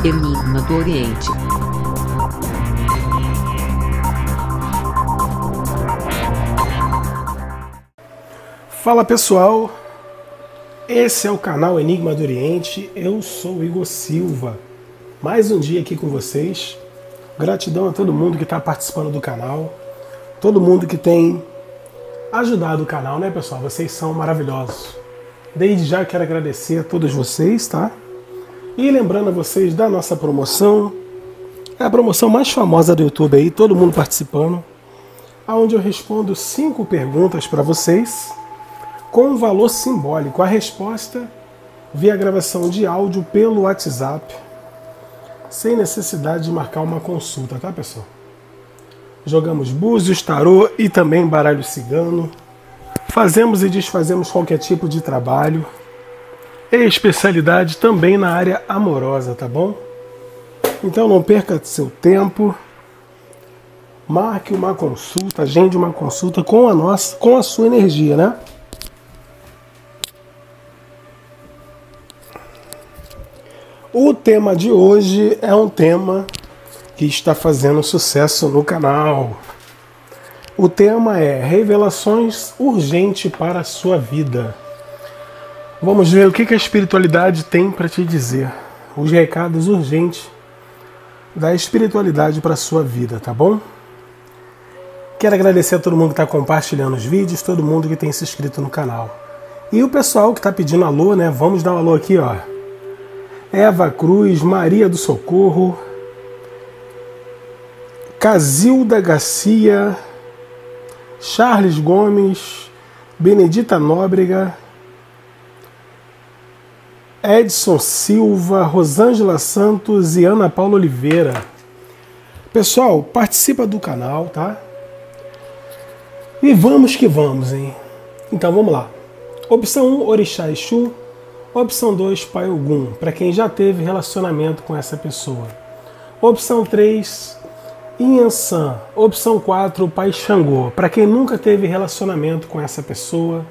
Enigma do Oriente. Fala pessoal, esse é o canal Enigma do Oriente, eu sou o Igor Silva, mais um dia aqui com vocês. Gratidão a todo mundo que está participando do canal, todo mundo que tem ajudado o canal, né pessoal? Vocês são maravilhosos. Desde já quero agradecer a todos vocês, tá? E lembrando a vocês da nossa promoção, é a promoção mais famosa do YouTube aí, todo mundo participando, onde eu respondo 5 perguntas para vocês, com um valor simbólico. A resposta via gravação de áudio pelo WhatsApp, sem necessidade de marcar uma consulta, tá pessoal? Jogamos búzios, tarô e também baralho cigano. Fazemos e desfazemos qualquer tipo de trabalho. E especialidade também na área amorosa, tá bom? Então não perca seu tempo. Marque uma consulta, agende uma consulta com a sua energia, né? O tema de hoje é um tema que está fazendo sucesso no canal. O tema é revelações urgentes para a sua vida. Vamos ver o que a espiritualidade tem para te dizer. Os recados urgentes da espiritualidade para a sua vida, tá bom? Quero agradecer a todo mundo que está compartilhando os vídeos, todo mundo que tem se inscrito no canal. E o pessoal que está pedindo alô, né? Vamos dar um alô aqui, ó. Eva Cruz, Maria do Socorro, Casilda Garcia, Charles Gomes, Benedita Nóbrega, Edson Silva, Rosângela Santos e Ana Paula Oliveira. Pessoal, participa do canal, tá? E vamos que vamos, hein? Então vamos lá. Opção 1, Orixá Exu. Opção 2, Pai Ogum, para quem já teve relacionamento com essa pessoa. Opção 3, Inhansã. Opção 4, Pai Xangô, para quem nunca teve relacionamento com essa pessoa.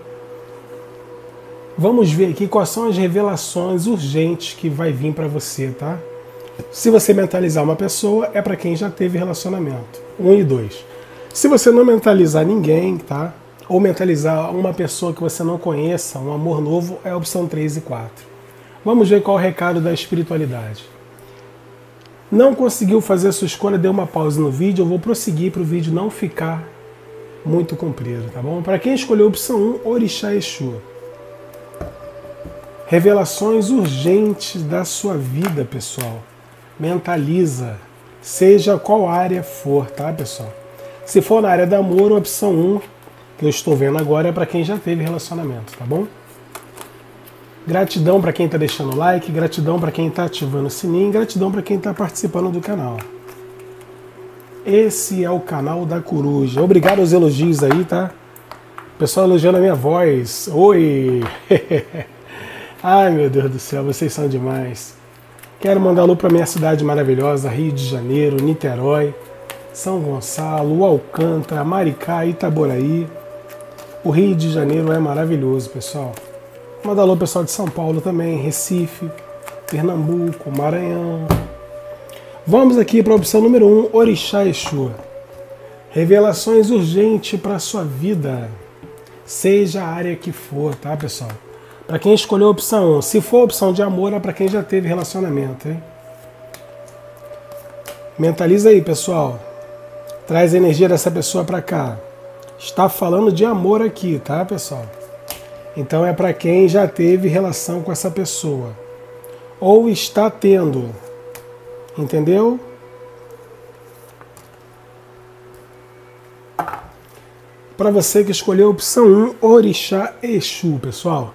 Vamos ver aqui quais são as revelações urgentes que vai vir para você, tá? Se você mentalizar uma pessoa, é para quem já teve relacionamento. 1 e 2. Se você não mentalizar ninguém, tá? Ou mentalizar uma pessoa que você não conheça, um amor novo, é a opção 3 e 4. Vamos ver qual é o recado da espiritualidade. Não conseguiu fazer a sua escolha, dê uma pausa no vídeo, eu vou prosseguir para o vídeo não ficar muito comprido, tá bom? Para quem escolheu a opção 1, Orixá Exu. Revelações urgentes da sua vida, pessoal. Mentaliza, seja qual área for, tá, pessoal? Se for na área do amor, a opção 1, que eu estou vendo agora, é para quem já teve relacionamento, tá bom? Gratidão para quem está deixando o like, gratidão para quem está ativando o sininho, gratidão para quem está participando do canal. Esse é o canal da Coruja. Obrigado aos elogios aí, tá? Pessoal elogiando a minha voz. Oi! Ai, meu Deus do céu, vocês são demais. Quero mandar alô para minha cidade maravilhosa, Rio de Janeiro, Niterói, São Gonçalo, Alcântara, Maricá, Itaboraí. O Rio de Janeiro é maravilhoso, pessoal. Manda alô pessoal de São Paulo também, Recife, Pernambuco, Maranhão. Vamos aqui para a opção número 1, Orixá Exu. Revelações urgentes para a sua vida, seja a área que for, tá pessoal? Para quem escolheu a opção 1, se for a opção de amor, é para quem já teve relacionamento, hein? Mentaliza aí, pessoal. Traz a energia dessa pessoa para cá. Está falando de amor aqui, tá, pessoal? Então é para quem já teve relação com essa pessoa. Ou está tendo. Entendeu? Para você que escolheu a opção 1, Orixá Exu, pessoal.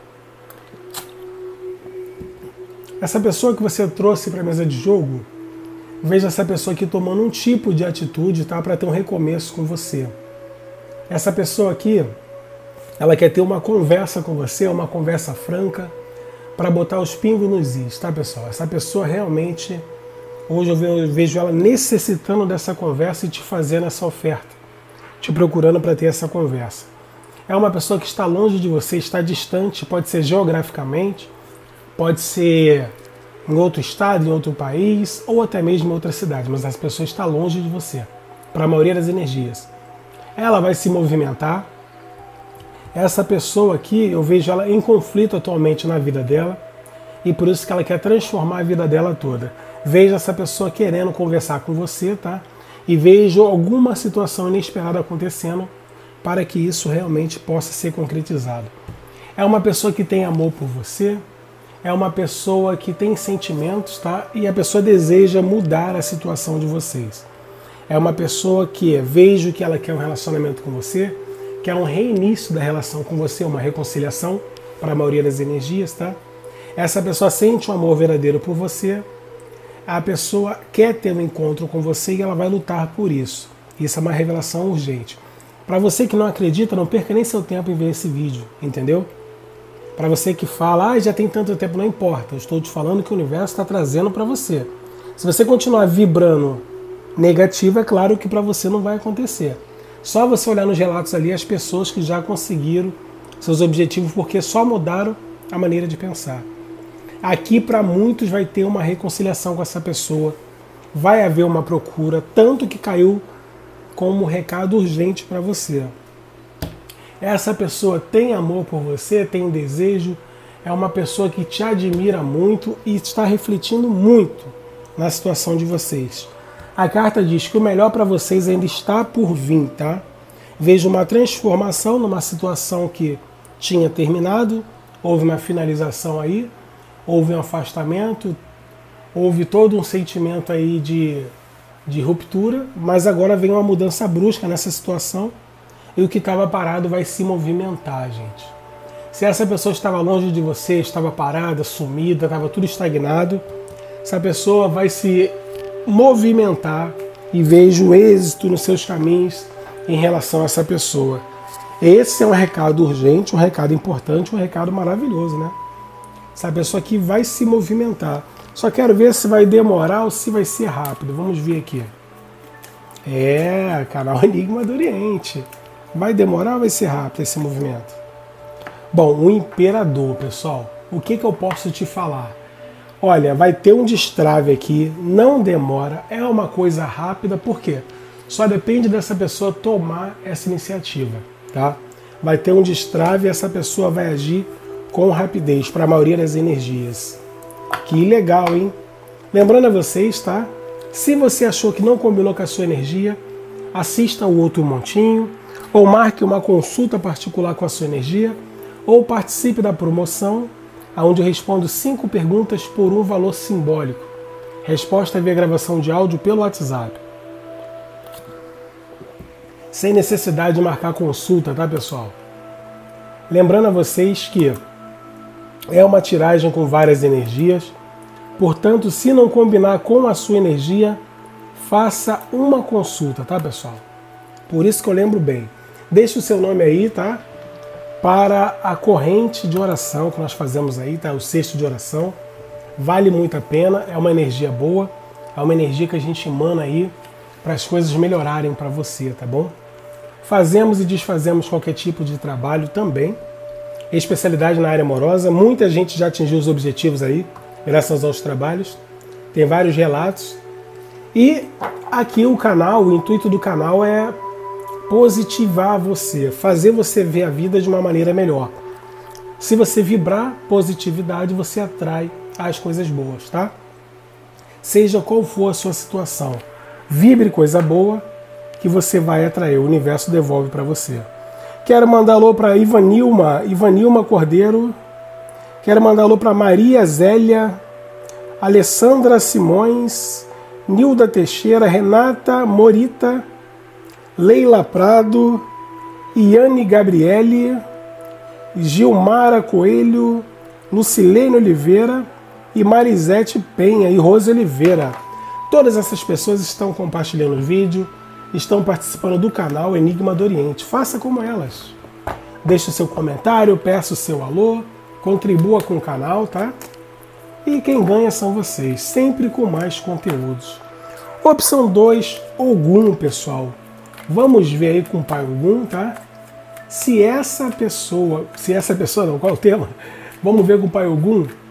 Essa pessoa que você trouxe para a mesa de jogo, veja essa pessoa aqui tomando um tipo de atitude, tá? Para ter um recomeço com você. Essa pessoa aqui, ela quer ter uma conversa com você, uma conversa franca, para botar os pingos nos is, tá pessoal? Essa pessoa realmente, hoje eu vejo ela necessitando dessa conversa e te fazendo essa oferta, te procurando para ter essa conversa. É uma pessoa que está longe de você, está distante, pode ser geograficamente, pode ser em outro estado, em outro país, ou até mesmo em outra cidade, mas essa pessoa está longe de você, para a maioria das energias. Ela vai se movimentar. Essa pessoa aqui, eu vejo ela em conflito atualmente na vida dela, e por isso que ela quer transformar a vida dela toda. Vejo essa pessoa querendo conversar com você, tá? E vejo alguma situação inesperada acontecendo para que isso realmente possa ser concretizado. É uma pessoa que tem amor por você, é uma pessoa que tem sentimentos, tá? E a pessoa deseja mudar a situação de vocês. É uma pessoa que vejo que ela quer um relacionamento com você, quer um reinício da relação com você, uma reconciliação para a maioria das energias, tá? Essa pessoa sente um amor verdadeiro por você, a pessoa quer ter um encontro com você e ela vai lutar por isso. Isso é uma revelação urgente. Para você que não acredita, não perca nem seu tempo em ver esse vídeo, entendeu? Para você que fala, já tem tanto tempo, não importa. Eu estou te falando que o universo está trazendo para você. Se você continuar vibrando negativo, é claro que para você não vai acontecer. Só você olhar nos relatos ali as pessoas que já conseguiram seus objetivos, porque só mudaram a maneira de pensar. Aqui para muitos vai ter uma reconciliação com essa pessoa, vai haver uma procura, tanto que caiu como um recado urgente para você. Essa pessoa tem amor por você, tem desejo, é uma pessoa que te admira muito e está refletindo muito na situação de vocês. A carta diz que o melhor para vocês ainda está por vir, tá? Vejo uma transformação numa situação que tinha terminado, houve uma finalização aí, houve um afastamento, houve todo um sentimento aí de ruptura, mas agora vem uma mudança brusca nessa situação e o que estava parado vai se movimentar, gente. Se essa pessoa estava longe de você, estava parada, sumida, estava tudo estagnado, essa pessoa vai se movimentar e vejo êxito nos seus caminhos em relação a essa pessoa. Esse é um recado urgente, um recado importante, um recado maravilhoso, né? Essa pessoa aqui vai se movimentar. Só quero ver se vai demorar ou se vai ser rápido. Vamos ver aqui. Canal Enigma do Oriente. Vai demorar ou vai ser rápido esse movimento? Bom, o Imperador, pessoal. O que eu posso te falar? Olha, vai ter um destrave aqui, não demora, é uma coisa rápida, por quê? Só depende dessa pessoa tomar essa iniciativa, tá? Vai ter um destrave e essa pessoa vai agir com rapidez para a maioria das energias. Que legal, hein? Lembrando a vocês, tá? Se você achou que não combinou com a sua energia, assista o outro montinho, ou marque uma consulta particular com a sua energia, ou participe da promoção, onde eu respondo 5 perguntas por um valor simbólico. Resposta via gravação de áudio pelo WhatsApp. Sem necessidade de marcar consulta, tá, pessoal? Lembrando a vocês que é uma tiragem com várias energias, portanto, se não combinar com a sua energia, faça uma consulta, tá, pessoal? Por isso que eu lembro bem. Deixe o seu nome aí, tá? Para a corrente de oração que nós fazemos aí, tá? O cesto de oração. Vale muito a pena, é uma energia boa, é uma energia que a gente emana aí para as coisas melhorarem para você, tá bom? Fazemos e desfazemos qualquer tipo de trabalho também. Especialidade na área amorosa, muita gente já atingiu os objetivos aí, graças aos trabalhos. Tem vários relatos. E aqui o canal, o intuito do canal é positivar você, fazer você ver a vida de uma maneira melhor. Se você vibrar positividade, você atrai as coisas boas, tá? Seja qual for a sua situação, vibre coisa boa que você vai atrair, o universo devolve para você. Quero mandar alô para Ivanilma Cordeiro, quero mandar alô para Maria Zélia, Alessandra Simões, Nilda Teixeira, Renata Morita, Leila Prado, Iane Gabriele, Gilmara Coelho, Lucilene Oliveira e Marisete Penha e Rose Oliveira. Todas essas pessoas estão compartilhando o vídeo, estão participando do canal Enigma do Oriente. Faça como elas. Deixe o seu comentário, peça o seu alô, contribua com o canal, tá? E quem ganha são vocês, sempre com mais conteúdos. Opção 2, Ogum, pessoal. Vamos ver aí com o Pai Ogum, tá? Se essa pessoa não, qual é o tema? Vamos ver com o Pai Ogum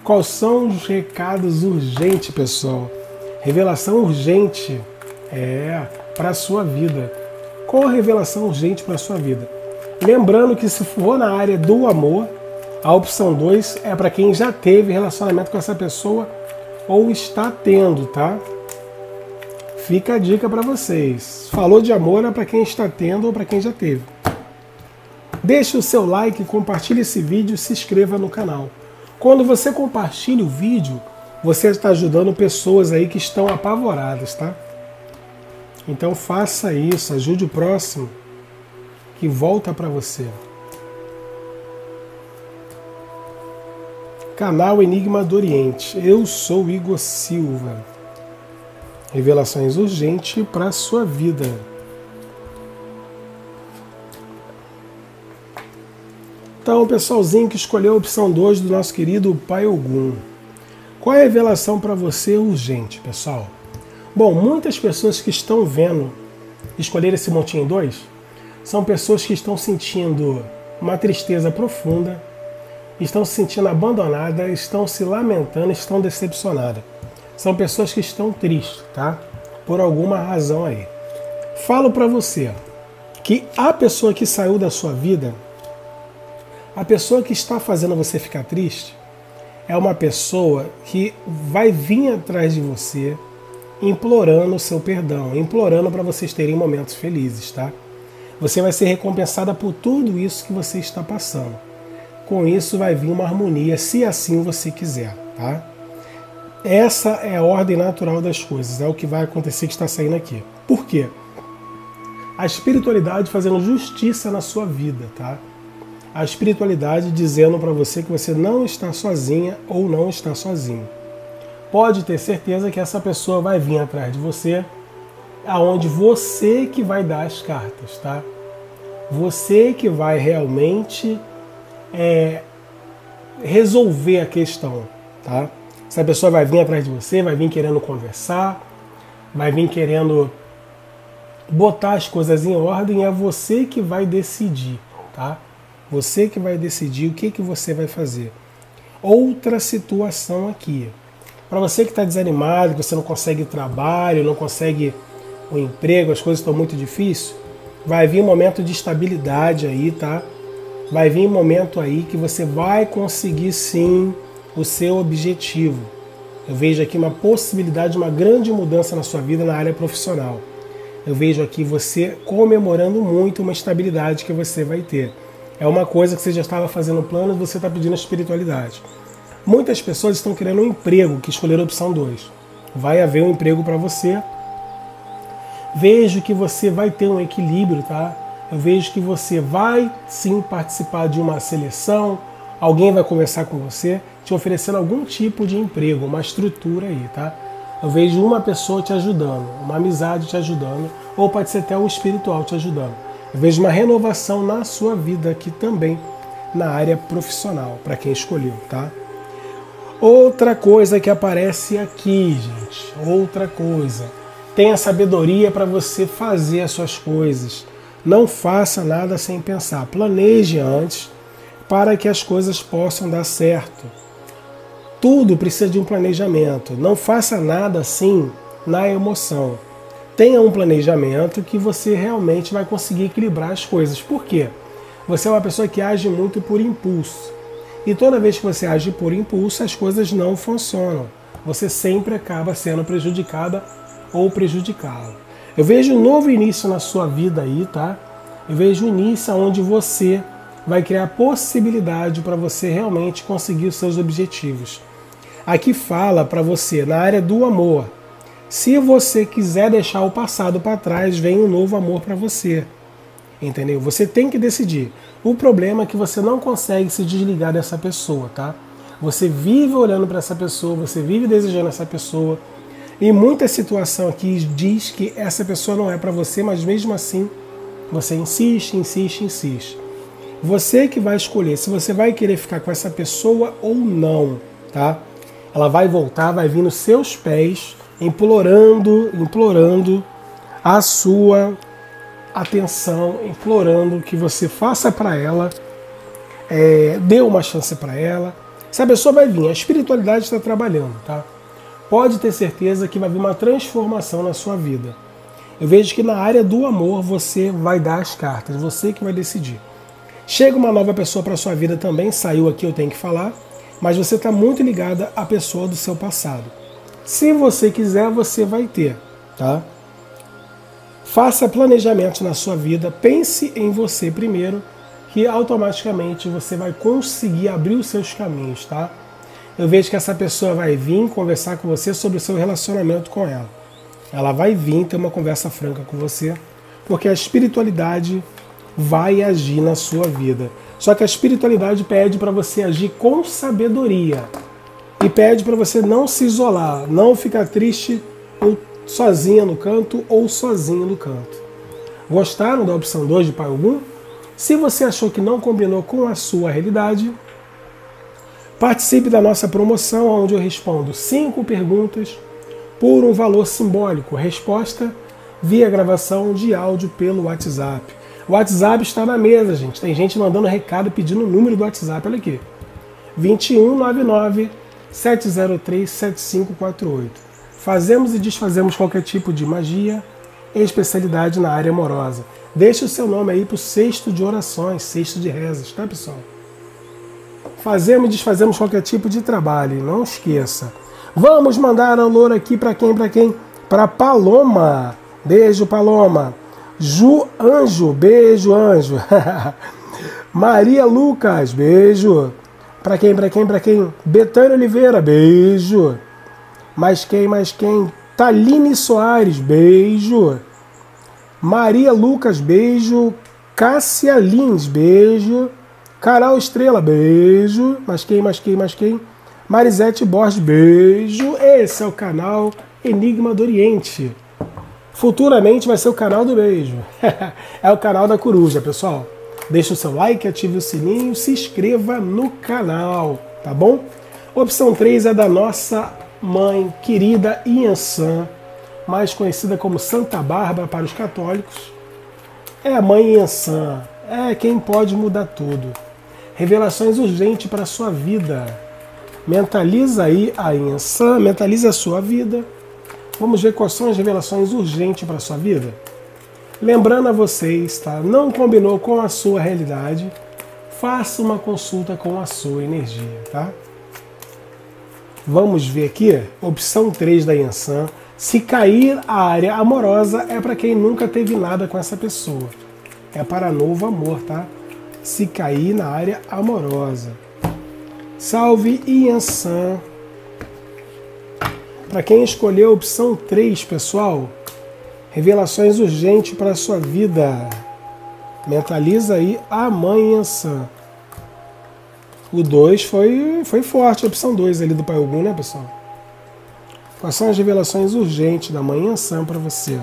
Quais são os recados urgentes, pessoal? Revelação urgente para a sua vida. Qual a revelação urgente para a sua vida? Lembrando que se for na área do amor, a opção 2 é para quem já teve relacionamento com essa pessoa ou está tendo, tá? Fica a dica para vocês. Falou de amor é para quem está tendo ou para quem já teve. Deixe o seu like, compartilhe esse vídeo e se inscreva no canal. Quando você compartilha o vídeo, você está ajudando pessoas aí que estão apavoradas, tá? Então faça isso, ajude o próximo que volta para você. Canal Enigma do Oriente. Eu sou Igor Silva. Revelações urgentes para a sua vida. Então, o pessoalzinho que escolheu a opção 2 do nosso querido Pai Ogum. Qual é a revelação para você urgente, pessoal? Bom, muitas pessoas que estão vendo escolher esse montinho 2 são pessoas que estão sentindo uma tristeza profunda, estão se sentindo abandonadas, estão se lamentando, estão decepcionadas. São pessoas que estão tristes, tá? Por alguma razão aí. Falo para você que a pessoa que saiu da sua vida, a pessoa que está fazendo você ficar triste, é uma pessoa que vai vir atrás de você implorando o seu perdão, implorando para vocês terem momentos felizes, tá? Você vai ser recompensada por tudo isso que você está passando. Com isso vai vir uma harmonia, se assim você quiser, tá? Essa é a ordem natural das coisas, é o que vai acontecer que está saindo aqui. Por quê? A espiritualidade fazendo justiça na sua vida, tá? A espiritualidade dizendo para você que você não está sozinha ou não está sozinho. Pode ter certeza que essa pessoa vai vir atrás de você, aonde você que vai dar as cartas, tá? Você que vai realmente resolver a questão, tá? Essa pessoa vai vir atrás de você, vai vir querendo conversar, vai vir querendo botar as coisas em ordem, é você que vai decidir, tá? Você que vai decidir o que você vai fazer. Outra situação aqui. Para você que está desanimado, que você não consegue trabalho, não consegue um emprego, as coisas estão muito difíceis, vai vir um momento de estabilidade aí, tá? Vai vir um momento aí que você vai conseguir sim o seu objetivo. Eu vejo aqui uma possibilidade de uma grande mudança na sua vida na área profissional. Eu vejo aqui você comemorando muito uma estabilidade que você vai ter. É uma coisa que você já estava fazendo plano e você está pedindo a espiritualidade. Muitas pessoas estão querendo um emprego, que escolheram a opção 2. Vai haver um emprego para você. Vejo que você vai ter um equilíbrio, tá? Eu vejo que você vai sim participar de uma seleção, alguém vai conversar com você, te oferecendo algum tipo de emprego, uma estrutura aí, tá? Eu vejo uma pessoa te ajudando, uma amizade te ajudando, ou pode ser até um espiritual te ajudando. Eu vejo uma renovação na sua vida aqui também, na área profissional, para quem escolheu, tá? Outra coisa que aparece aqui, gente, outra coisa. Tenha sabedoria para você fazer as suas coisas. Não faça nada sem pensar. Planeje antes para que as coisas possam dar certo. Tudo precisa de um planejamento. Não faça nada assim na emoção. Tenha um planejamento que você realmente vai conseguir equilibrar as coisas. Por quê? Você é uma pessoa que age muito por impulso. E toda vez que você age por impulso, as coisas não funcionam. Você sempre acaba sendo prejudicada ou prejudicado. Eu vejo um novo início na sua vida aí, tá? Eu vejo um início onde você vai criar possibilidade para você realmente conseguir os seus objetivos. Aqui fala para você, na área do amor, se você quiser deixar o passado para trás, vem um novo amor para você. Entendeu? Você tem que decidir. O problema é que você não consegue se desligar dessa pessoa, tá? Você vive olhando para essa pessoa, você vive desejando essa pessoa. E muita situação aqui diz que essa pessoa não é para você, mas mesmo assim você insiste, insiste, insiste. Você que vai escolher se você vai querer ficar com essa pessoa ou não, tá? Ela vai voltar, vai vir nos seus pés, implorando a sua atenção, implorando que você faça para ela, dê uma chance para ela, Essa pessoa vai vir, a espiritualidade está trabalhando, tá? Pode ter certeza que vai vir uma transformação na sua vida. Eu vejo que na área do amor você vai dar as cartas, você que vai decidir. Chega uma nova pessoa para sua vida também, saiu aqui, eu tenho que falar, mas você está muito ligada à pessoa do seu passado. Se você quiser, você vai ter, tá? Faça planejamentos na sua vida, pense em você primeiro, que automaticamente você vai conseguir abrir os seus caminhos, tá? Eu vejo que essa pessoa vai vir conversar com você sobre o seu relacionamento com ela. Ela vai vir ter uma conversa franca com você, porque a espiritualidade vai agir na sua vida. Só que a espiritualidade pede para você agir com sabedoria e pede para você não se isolar, não ficar triste ou sozinha no canto ou sozinho no canto. Gostaram da opção 2 de Pai Ogum? Se você achou que não combinou com a sua realidade, participe da nossa promoção, onde eu respondo 5 perguntas por um valor simbólico. Resposta via gravação de áudio pelo WhatsApp. O WhatsApp está na mesa, gente. Tem gente mandando recado pedindo o número do WhatsApp. Olha aqui. 2199-703-7548. Fazemos e desfazemos qualquer tipo de magia, especialidade na área amorosa. Deixe o seu nome aí para o cesto de orações, cesto de rezas, tá, pessoal? Fazemos e desfazemos qualquer tipo de trabalho, não esqueça. Vamos mandar alô aqui para quem? Para quem? Para Paloma. Beijo, Paloma. Ju Anjo, beijo, Anjo. Maria Lucas, beijo. Para quem? Para quem? Para quem? Betânia Oliveira, beijo. Mais quem? Mais quem? Taline Soares, beijo. Maria Lucas, beijo. Cássia Lins, beijo. Carol Estrela, beijo. Mais quem? Mais quem? Mais quem? Marisete Borges, beijo. Esse é o canal Enigma do Oriente. Futuramente vai ser o canal do beijo. É o canal da coruja, pessoal. Deixe o seu like, ative o sininho, se inscreva no canal, tá bom? Opção 3 é da nossa mãe querida Iansã, mais conhecida como Santa Bárbara para os católicos. É a mãe Iansã, é quem pode mudar tudo. Revelações urgentes para a sua vida. Mentaliza aí a Iansã, mentaliza a sua vida. Vamos ver quais são as revelações urgentes para a sua vida. Lembrando a vocês, tá? Não combinou com a sua realidade, faça uma consulta com a sua energia, tá? Vamos ver aqui, opção 3 da Iansã. Se cair a área amorosa é para quem nunca teve nada com essa pessoa. É para novo amor, tá? Se cair na área amorosa. Salve Iansã. Para quem escolheu a opção 3, pessoal, revelações urgentes para a sua vida. Mentaliza aí a mãe Iansã. O 2 foi forte, a opção 2 ali do Pai Ogum, né, pessoal? Quais são as revelações urgentes da mãe Iansã para você?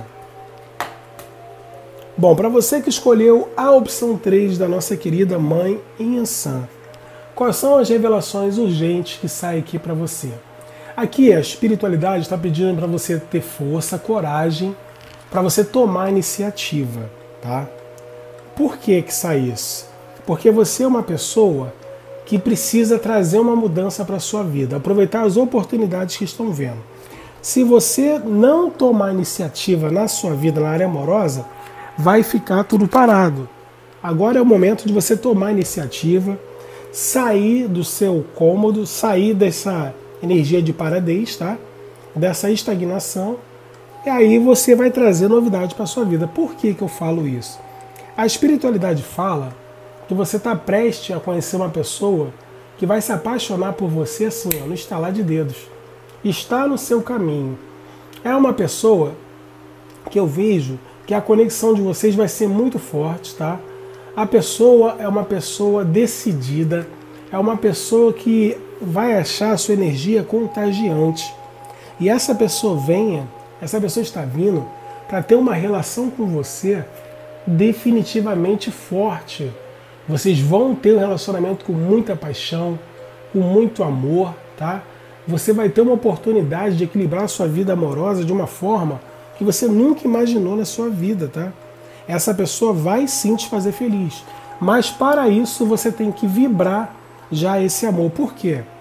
Bom, para você que escolheu a opção 3 da nossa querida mãe Iansã, quais são as revelações urgentes que saem aqui para você? Aqui a espiritualidade está pedindo para você ter força, coragem, para você tomar a iniciativa, tá? Por que sai isso? Porque você é uma pessoa que precisa trazer uma mudança para a sua vida, aproveitar as oportunidades que estão vendo. Se você não tomar iniciativa na sua vida, na área amorosa, vai ficar tudo parado. Agora é o momento de você tomar iniciativa, sair do seu cômodo, sair dessa energia de paradez, tá? Dessa estagnação, e aí você vai trazer novidade para a sua vida. Por que eu falo isso? A espiritualidade fala que você está prestes a conhecer uma pessoa que vai se apaixonar por você assim, ó, no estalar de dedos. Está no seu caminho. É uma pessoa que eu vejo que a conexão de vocês vai ser muito forte, tá? A pessoa é uma pessoa decidida, é uma pessoa que vai achar a sua energia contagiante. E essa pessoa está vindo para ter uma relação com você definitivamente forte. Vocês vão ter um relacionamento com muita paixão, com muito amor, tá? Você vai ter uma oportunidade de equilibrar a sua vida amorosa de uma forma que você nunca imaginou na sua vida, tá? Essa pessoa vai sim te fazer feliz. Mas para isso você tem que vibrar já esse amor. Por quê?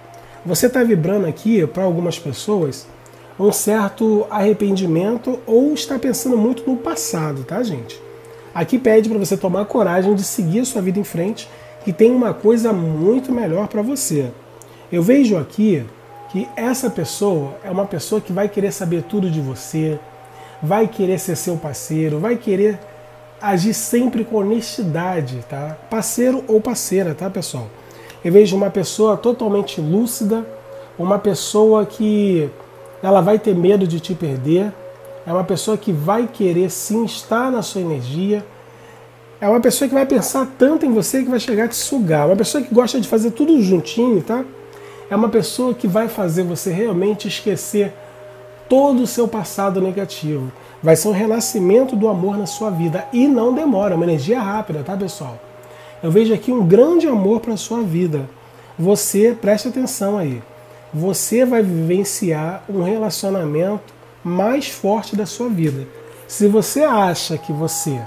Você está vibrando aqui, para algumas pessoas, um certo arrependimento ou está pensando muito no passado, tá, gente? Aqui pede para você tomar coragem de seguir a sua vida em frente, que tem uma coisa muito melhor para você. Eu vejo aqui que essa pessoa é uma pessoa que vai querer saber tudo de você, vai querer ser seu parceiro, vai querer agir sempre com honestidade, tá? Parceiro ou parceira, tá, pessoal? Eu vejo uma pessoa totalmente lúcida, uma pessoa que ela vai ter medo de te perder, é uma pessoa que vai querer sim estar na sua energia, é uma pessoa que vai pensar tanto em você que vai chegar a te sugar, uma pessoa que gosta de fazer tudo juntinho, tá? É uma pessoa que vai fazer você realmente esquecer todo o seu passado negativo. Vai ser um renascimento do amor na sua vida e não demora, é uma energia rápida, tá, pessoal? Eu vejo aqui um grande amor para a sua vida. Você, preste atenção aí, você vai vivenciar um relacionamento mais forte da sua vida. Se você acha que você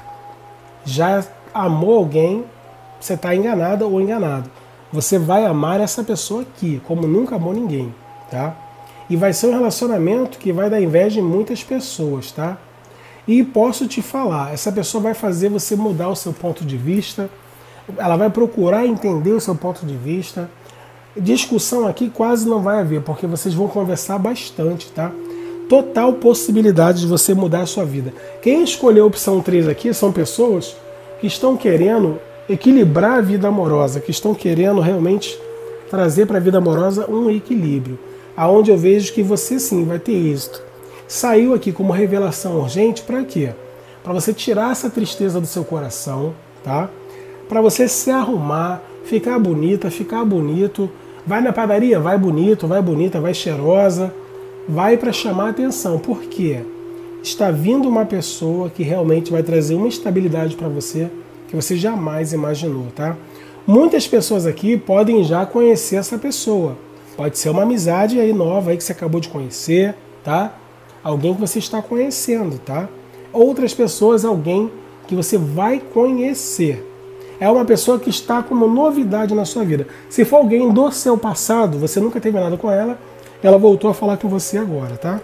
já amou alguém, você está enganada ou enganado. Você vai amar essa pessoa aqui, como nunca amou ninguém, tá? E vai ser um relacionamento que vai dar inveja em muitas pessoas, tá? E posso te falar, essa pessoa vai fazer você mudar o seu ponto de vista, ela vai procurar entender o seu ponto de vista. Discussão aqui quase não vai haver, porque vocês vão conversar bastante, tá? Total possibilidade de você mudar a sua vida. Quem escolheu a opção 3 aqui são pessoas que estão querendo equilibrar a vida amorosa, que estão querendo realmente trazer para a vida amorosa um equilíbrio, aonde eu vejo que você sim vai ter êxito. Saiu aqui como revelação urgente para quê? Para você tirar essa tristeza do seu coração, tá? Para você se arrumar, ficar bonita, ficar bonito. Vai na padaria, vai bonito, vai bonita, vai cheirosa. Vai para chamar a atenção. Por quê? Está vindo uma pessoa que realmente vai trazer uma estabilidade para você que você jamais imaginou, tá? Muitas pessoas aqui podem já conhecer essa pessoa. Pode ser uma amizade aí nova aí que você acabou de conhecer, tá? Alguém que você está conhecendo, tá? Outras pessoas, alguém que você vai conhecer. É uma pessoa que está como novidade na sua vida. Se for alguém do seu passado, você nunca teve nada com ela, ela voltou a falar com você agora, tá?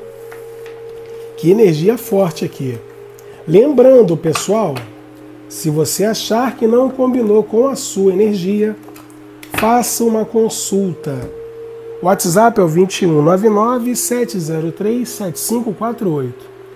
Que energia forte aqui. Lembrando, pessoal, se você achar que não combinou com a sua energia, faça uma consulta. O WhatsApp é o 2199-703-7548.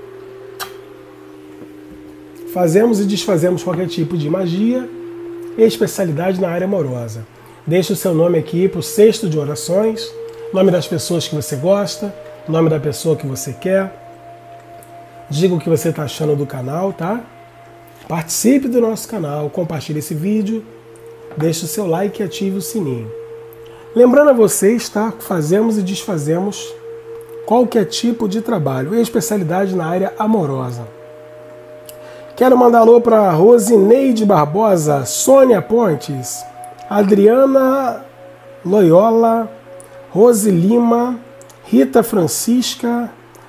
Fazemos e desfazemos qualquer tipo de magia e especialidade na área amorosa. Deixe o seu nome aqui para o cesto de orações, nome das pessoas que você gosta, nome da pessoa que você quer. Diga o que você está achando do canal, tá? Participe do nosso canal, compartilhe esse vídeo, deixe o seu like e ative o sininho. Lembrando a vocês, tá? Fazemos e desfazemos qualquer tipo de trabalho e especialidade na área amorosa. Quero mandar alô para Rosineide Barbosa, Sônia Pontes, Adriana Loyola, Rose Lima, Rita Francisca,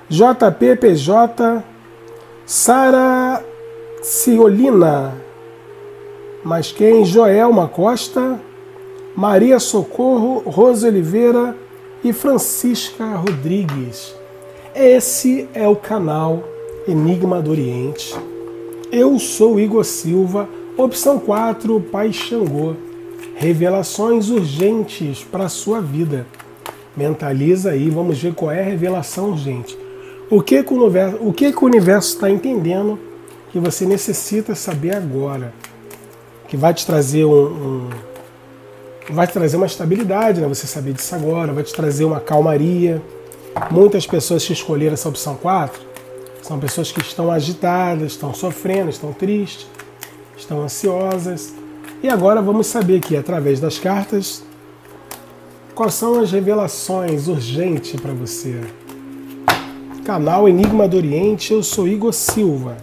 JPPJ, Sara Ciolina, mas quem? Joelma Costa, Maria Socorro, Rose Oliveira e Francisca Rodrigues. Esse é o canal Enigma do Oriente. Eu sou Igor Silva, opção 4, Pai Xangô. Revelações urgentes para a sua vida. Mentaliza aí, vamos ver qual é a revelação urgente. O que o universo está entendendo que você necessita saber agora? Que vai te trazer vai te trazer uma estabilidade, né? Você saber disso agora, vai te trazer uma calmaria. Muitas pessoas que escolheram essa opção 4 são pessoas que estão agitadas, estão sofrendo, estão tristes, estão ansiosas. E agora vamos saber aqui, através das cartas, quais são as revelações urgentes para você. Canal Enigma do Oriente, eu sou Igor Silva.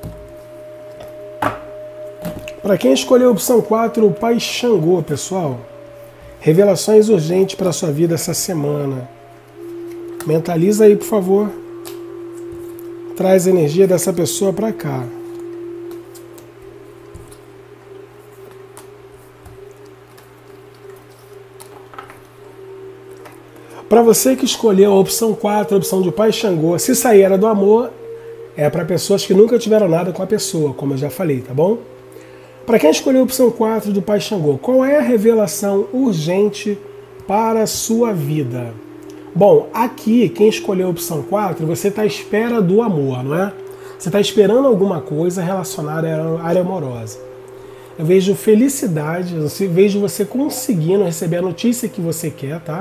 Para quem escolheu a opção 4, o Pai Xangô, pessoal. Revelações urgentes para a sua vida essa semana. Mentaliza aí, por favor. Traz a energia dessa pessoa para cá. você que escolheu a opção 4, a opção de Pai Xangô, se sair era do amor, é para pessoas que nunca tiveram nada com a pessoa, como eu já falei, tá bom? Para quem escolheu a opção 4 do Pai Xangô, qual é a revelação urgente para a sua vida? Bom, aqui, quem escolheu a opção 4, você está à espera do amor, não é? Você está esperando alguma coisa relacionada à área amorosa. Eu vejo felicidade, eu vejo você conseguindo receber a notícia que você quer, tá?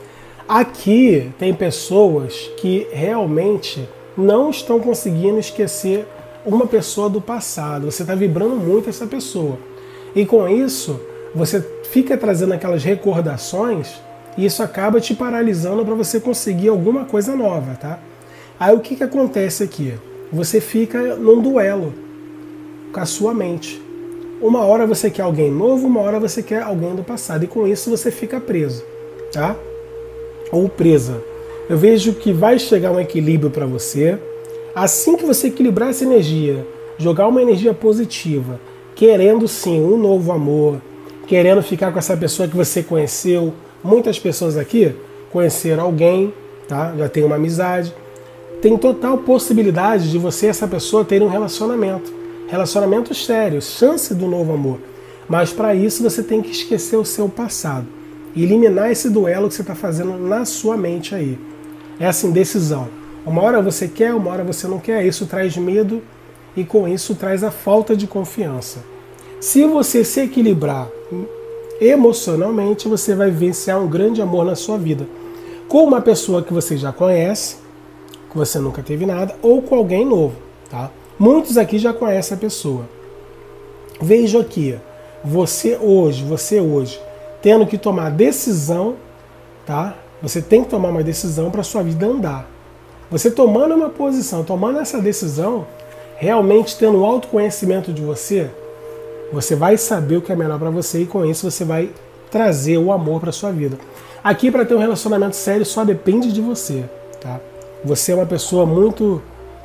Aqui tem pessoas que realmente não estão conseguindo esquecer uma pessoa do passado. Você está vibrando muito essa pessoa. E com isso, você fica trazendo aquelas recordações e isso acaba te paralisando para você conseguir alguma coisa nova, tá? Aí o que acontece aqui? Você fica num duelo com a sua mente. Uma hora você quer alguém novo, uma hora você quer alguém do passado. E com isso você fica preso, tá? Ou presa. Eu vejo que vai chegar um equilíbrio para você. Assim que você equilibrar essa energia, jogar uma energia positiva, querendo sim um novo amor, querendo ficar com essa pessoa que você conheceu. Muitas pessoas aqui conheceram alguém, tá? Já tem uma amizade. Tem total possibilidade de você e essa pessoa terem um relacionamento. Relacionamento sério, chance do novo amor. Mas para isso você tem que esquecer o seu passado. E eliminar esse duelo que você está fazendo na sua mente aí. Essa indecisão. Uma hora você quer, uma hora você não quer. Isso traz medo e com isso traz a falta de confiança. Se você se equilibrar emocionalmente, você vai vivenciar um grande amor na sua vida. Com uma pessoa que você já conhece, que você nunca teve nada, ou com alguém novo, tá? Muitos aqui já conhecem a pessoa. Vejo aqui, você hoje, tendo que tomar decisão, tá? Você tem que tomar uma decisão para sua vida andar. Você tomando uma posição, tomando essa decisão, realmente tendo o autoconhecimento de você, você vai saber o que é melhor para você e com isso você vai trazer o amor para sua vida. Aqui para ter um relacionamento sério só depende de você, tá? Você é uma pessoa muito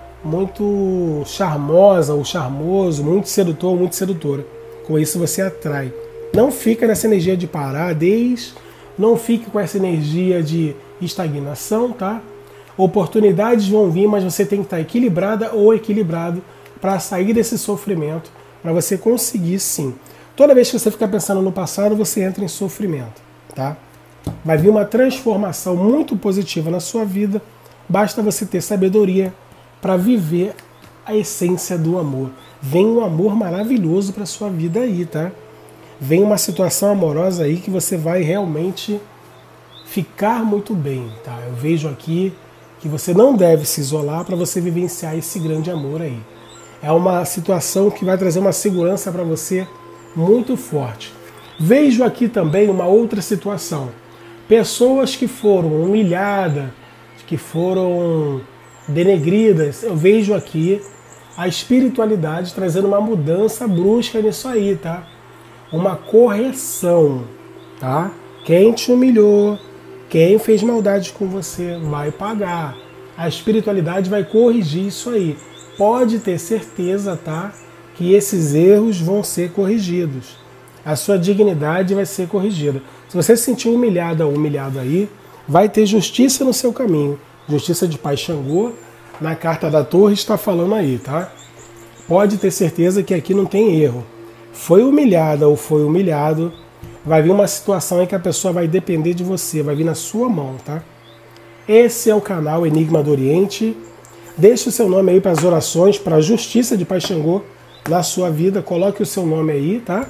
charmosa ou charmoso, muito sedutor, muito sedutora. Com isso você atrai. Não fica nessa energia de paradez, não fique com essa energia de estagnação, tá? Oportunidades vão vir, mas você tem que estar equilibrada ou equilibrado para sair desse sofrimento, para você conseguir sim. Toda vez que você ficar pensando no passado, você entra em sofrimento, tá? Vai vir uma transformação muito positiva na sua vida, basta você ter sabedoria para viver a essência do amor. Vem um amor maravilhoso para sua vida aí, tá? Vem uma situação amorosa aí que você vai realmente ficar muito bem, tá? Eu vejo aqui que você não deve se isolar para você vivenciar esse grande amor aí. É uma situação que vai trazer uma segurança para você muito forte. Vejo aqui também uma outra situação. Pessoas que foram humilhadas, que foram denegridas, eu vejo aqui a espiritualidade trazendo uma mudança brusca nisso aí, tá? Uma correção, tá? Quem te humilhou, quem fez maldade com você, vai pagar. A espiritualidade vai corrigir isso aí. Pode ter certeza, tá? Que esses erros vão ser corrigidos. A sua dignidade vai ser corrigida. Se você se sentir humilhada ou humilhado aí, vai ter justiça no seu caminho. Justiça de Pai Xangô, na carta da Torre está falando aí, tá? Pode ter certeza que aqui não tem erro. Foi humilhada ou foi humilhado, vai vir uma situação em que a pessoa vai depender de você, vai vir na sua mão, tá? Esse é o canal Enigma do Oriente. Deixe o seu nome aí para as orações, para a justiça de Pai Xangô na sua vida. Coloque o seu nome aí, tá?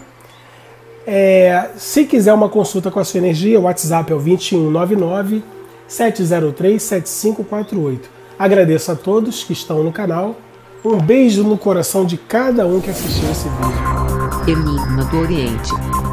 Se quiser uma consulta com a sua energia, o WhatsApp é o 2199 703 7548. Agradeço a todos que estão no canal. Um beijo no coração de cada um que assistiu esse vídeo. Enigma do Oriente.